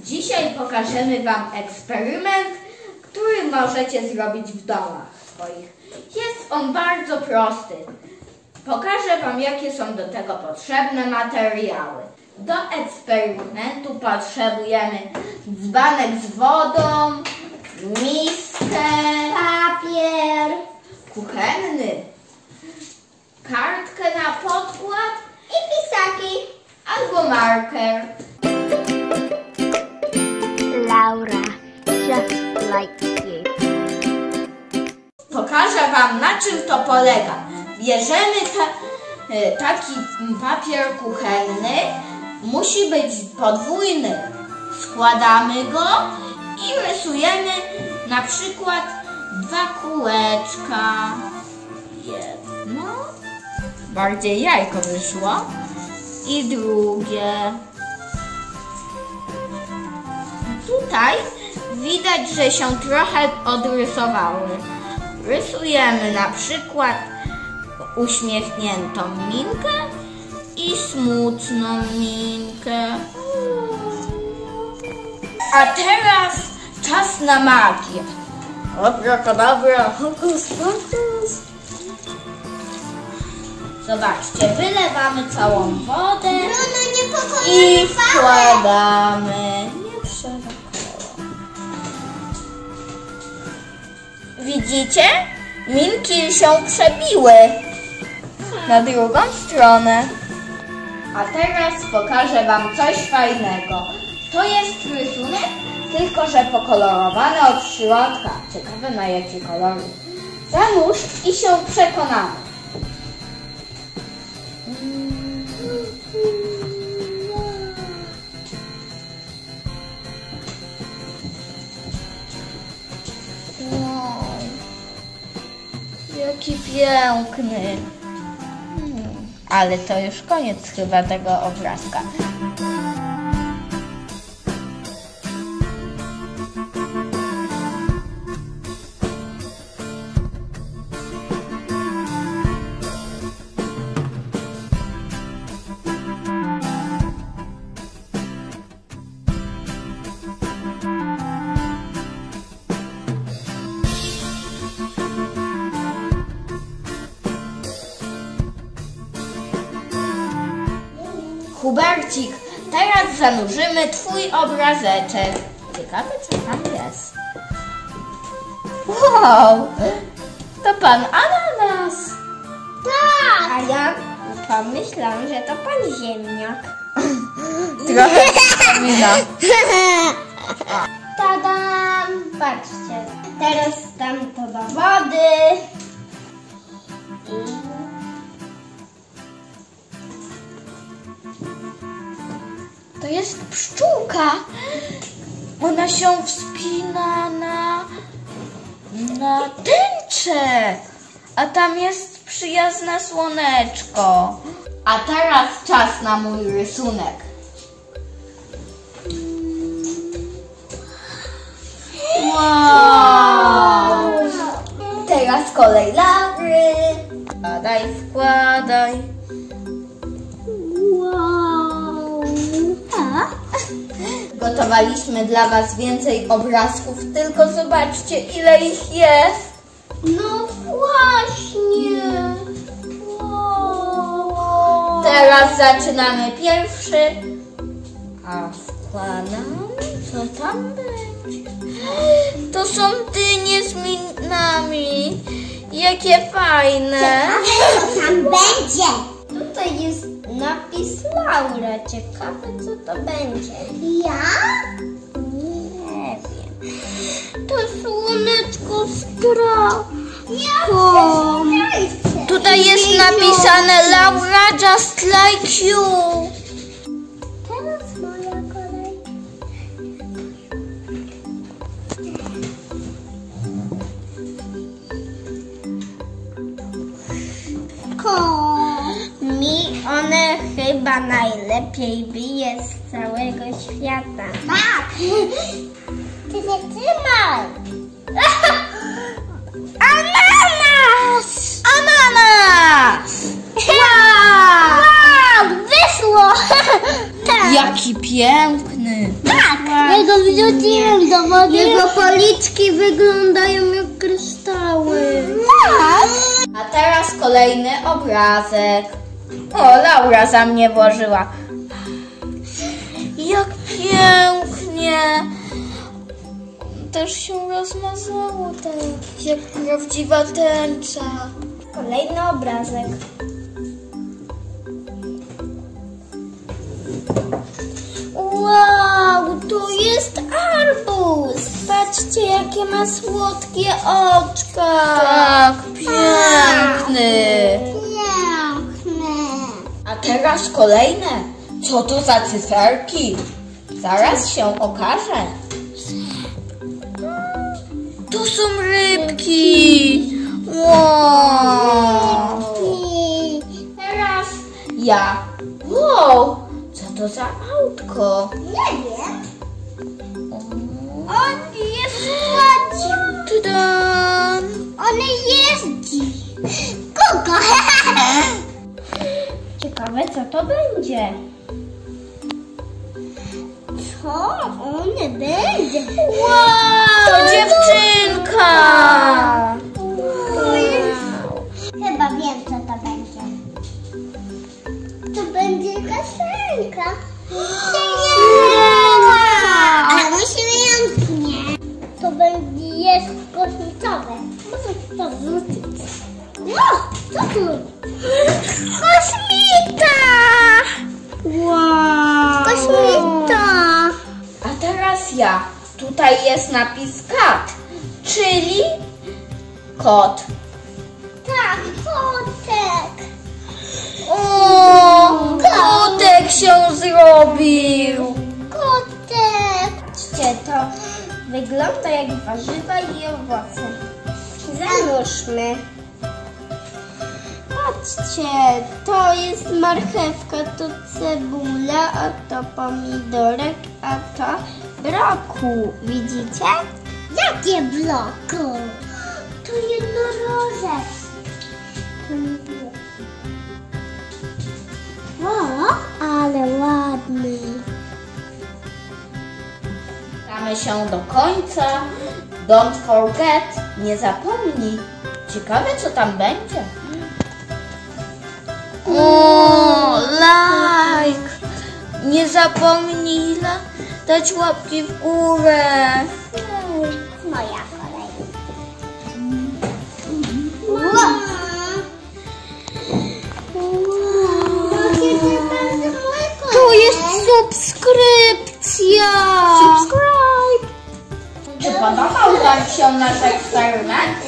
Dzisiaj pokażemy Wam eksperyment, który możecie zrobić w domach swoich. Jest on bardzo prosty. Pokażę Wam, jakie są do tego potrzebne materiały. Do eksperymentu potrzebujemy dzbanek z wodą, miskę, papier kuchenny, kartkę na podkład i pisaki. albo marker. Laura, just like you. Pokażę Wam, na czym to polega. Bierzemy taki papier kuchenny. Musi być podwójny. Składamy go i rysujemy na przykład 2 kółeczka. Jedno. Bardziej jajko wyszło. I drugie. Tutaj widać, że się trochę odrysowały. Rysujemy na przykład uśmiechniętą minkę i smutną minkę. A teraz czas na magię. Abracadabra, hokus pokus. Zobaczcie, wylewamy całą wodę i wkładamy. Nie trzeba koła. Widzicie? Minki się przebiły na drugą stronę. A teraz pokażę Wam coś fajnego. To jest rysunek, tylko że pokolorowany od środka. Ciekawe, na jakie kolory. Zanurz i się przekonamy. Wow, jaki piękny. Ale to już koniec chyba tego obrazka. Hubercik, teraz zanurzymy Twój obrazeczek. Ciekawe, co tam jest. Wow, to Pan Ananas. Tak! A ja pomyślałam, że to pan ziemniak. Trochę przypomina. Tadam! Patrzcie, teraz dam to do wody. To jest pszczółka. Ona się wspina na tęczę. A tam jest przyjazne słoneczko. A teraz czas na mój rysunek. Wow! Teraz kolej Laury. Wkładaj. Gotowaliśmy dla Was więcej obrazków, tylko zobaczcie, ile ich jest. No właśnie. Wow. Teraz zaczynamy pierwszy. A wkładam. Co tam będzie? To są dynie z minami. Jakie fajne. Co tam będzie? Tutaj jest napis Laura. Ciekawe, co to będzie. Ja? Nie wiem. To słoneczko z kropką. Tutaj jest napisane Laura just like you. Teraz moja kolej. Mi one chyba najlepiej bije z całego świata. Tak! Ty nie trzymaj! Ananas! Ananas! Wow! Wow! Wyszło! Tak! Jaki piękny! Tak! wrzuciłem do wody. Jego policzki wyglądają jak kryształy. Tak. A teraz kolejny obrazek. O, Laura za mnie włożyła. Jak pięknie. Też się rozmazało tak, jak prawdziwa tęcza. Kolejny obrazek. Wow, to jest arbuz. Patrzcie, jakie ma słodkie oczka. Tak, piękny. Piękny. A teraz kolejne. Co to za cyferki? Zaraz się okaże. To są rybki. Wow. Teraz ja. Wow, co to za autko? Nie wiem. On jest słodki. Tada! On jeździ. Kuka. Ciekawe, co to będzie. Co on będzie? Wow! To dziewczynka! Chyba wiem, co to będzie. To będzie kasenka. Ale musimy ją znieść. To będzie jest kosmicowe. Może to wrzucić. O, co tu? Kosmita! Wow! Kosmita! A teraz ja. Tutaj jest napis kat, czyli kot. Tak, kotek. O, kotek się zrobił. Kotek. Patrzcie, to wygląda jak warzywa i owoce. Zanurzmy. Patrzcie, to jest marchewka, to cebula, a to pomidorek, a to broku. Widzicie? Jakie bloku? To jednorożec. O, ale ładny. Zbliżamy się do końca. Don't forget, nie zapomnij. Ciekawe, co tam będzie. O, like. Nie zapomnij dać łapki w górę. Moja kolej. Tu jest subskrypcja. Subscribe. Czy podobał Wam się nasz eksperyment?